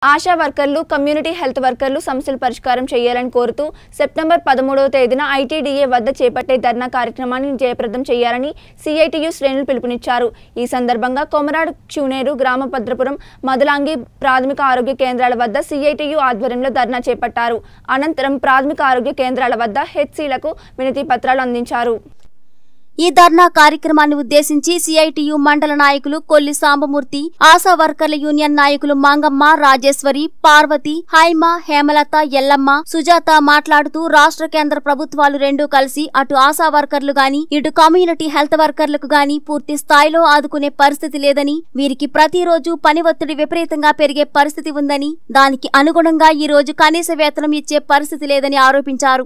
ఆశా వర్కర్లు, community health వర్కర్లు సమస్యల పరిష్కారం చేయాలని కోరుతూ సెప్టెంబర్ 13వ తేదీన ఐటీడీఏ వద్ద చేపట్టే ధర్నా కార్యక్రమాన్ని జయప్రదం చేయాలని సిఐటియు శ్రేణులు పిలుపునిచ్చారు. ఈ సందర్భంగా కొమరాడు, చూనేరు, గ్రామభద్రపురం, మదలాంగి ప్రాథమిక ఆరోగ్య కేంద్రాల వద్ద సిఐటియు ఆధ్వర్యంలో ధర్నా చేపట్టారు. అనంతరం ప్రాథమిక ఆరోగ్య కేంద్రాల వద్ద హెచ్సిలకు వినతి పత్రాలు అందించారు. ఈ ధర్నా కార్యక్రమాన్ని ఉద్దేశించి సిఐటియు మండల నాయకులు కొల్లి సాంబమూర్తి, ఆశా వర్కర్ల యూనియన్ నాయకులు మంగమ్మ, రాజేశ్వరి, పార్వతి, హైమ, హేమలత, ఎల్లమ్మ, సుజాత మాట్లాడుతూ రాష్ట్ర కేంద్ర ప్రభుత్వాలు రెండూ కలిసి అటు ఆశా వర్కర్లు గాని ఇటు కమ్యూనిటీ హెల్త్ వర్కర్లకు గాని పూర్తి స్థాయిలో ఆదుకునే పరిస్థితి లేదని, వీరికి ప్రతిరోజు పని ఒత్తిడి విపరీతంగా పెరిగే పరిస్థితి ఉందని, దానికి అనుగుణంగా ఈ రోజు కనీస వేతనం ఇచ్చే పరిస్థితి లేదని ఆరోపించారు.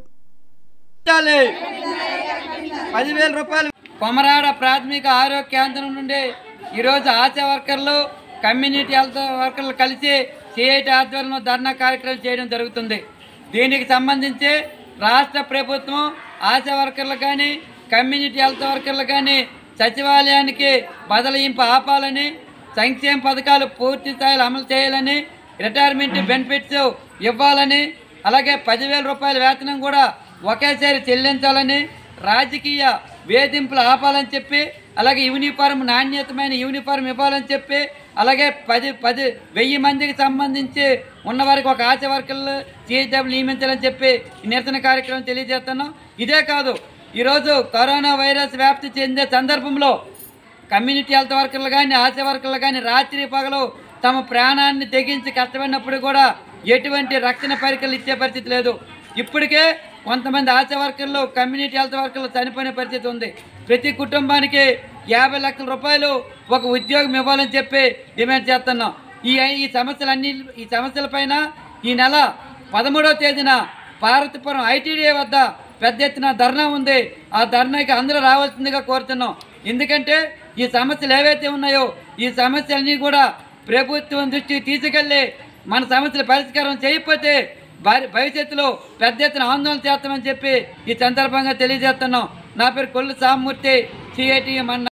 10,000 రూపాయలు కొమరాడ ప్రాథమిక ఆరోగ్య కేంద్రం నుండి ఈరోజు ఆశా వర్కర్లు, కమ్యూనిటీ హెల్త్ వర్కర్లు కలిసి సిఐటి ఆధ్వర్యంలో ధర్నా కార్యక్రమం చేయడం జరుగుతుంది. దీనికి సంబంధించి రాష్ట్ర ప్రభుత్వం ఆశా వర్కర్లు కానీ కమ్యూనిటీ హెల్త్ వర్కర్లు కానీ సచివాలయానికి బదలాయింపు ఆపాలని, సంక్షేమ పథకాలు పూర్తి స్థాయిలో అమలు చేయాలని, రిటైర్మెంట్ బెనిఫిట్స్ ఇవ్వాలని, అలాగే 10,000 రూపాయల వేతనం కూడా ఒకేసారి చెల్లించాలని, రాజకీయ వేధింపులు ఆపాలని చెప్పి, అలాగే యూనిఫారం నాణ్యతమైన యూనిఫారం ఇవ్వాలని చెప్పి, అలాగే 10,000 మందికి సంబంధించి ఉన్నవారికి ఒక ఆశా వర్కర్లు సిఐడబ్ల్యూ నియమించాలని చెప్పి నిరసన కార్యక్రమం తెలియజేస్తున్నాం. ఇదే కాదు, ఈరోజు కరోనా వైరస్ వ్యాప్తి చెందే సందర్భంలో కమ్యూనిటీ హెల్త్ వర్కర్లు కానీ ఆశా వర్కర్లు కానీ రాత్రి పగలు తమ ప్రాణాన్ని తెగించి కష్టపడినప్పుడు కూడా ఎటువంటి రక్షణ పరికరాలు ఇచ్చే పరిస్థితి లేదు. ఇప్పటికే కొంతమంది ఆశా వర్కర్లు, కమ్యూనిటీ హెల్త్ వర్కర్లు చనిపోయిన పరిస్థితి ఉంది. ప్రతి కుటుంబానికి 50 లక్షల రూపాయలు ఒక ఉద్యోగం ఇవ్వాలని చెప్పి డిమాండ్ చేస్తున్నాం. ఈ సమస్యలపైన ఈ నెల 13వ తేదీన పార్వతీపురం ఐటీడీఏ వద్ద పెద్ద ఎత్తున ధర్నా ఉంది. ఆ ధర్నాకి అందరూ రావాల్సిందిగా కోరుతున్నాం. ఎందుకంటే ఈ సమస్యలు ఏవైతే ఉన్నాయో ఈ సమస్యలన్నీ కూడా ప్రభుత్వం దృష్టికి తీసుకెళ్ళి మన సమస్యల పరిష్కారం చేయకపోతే భవిష్యత్తులో పెద్ద ఎత్తున ఆందోళన చేస్తామని చెప్పి ఈ సందర్భంగా తెలియజేస్తున్నాం. నా పేరు కొల్లి సాంబమూర్తి, సిఐటియు మండల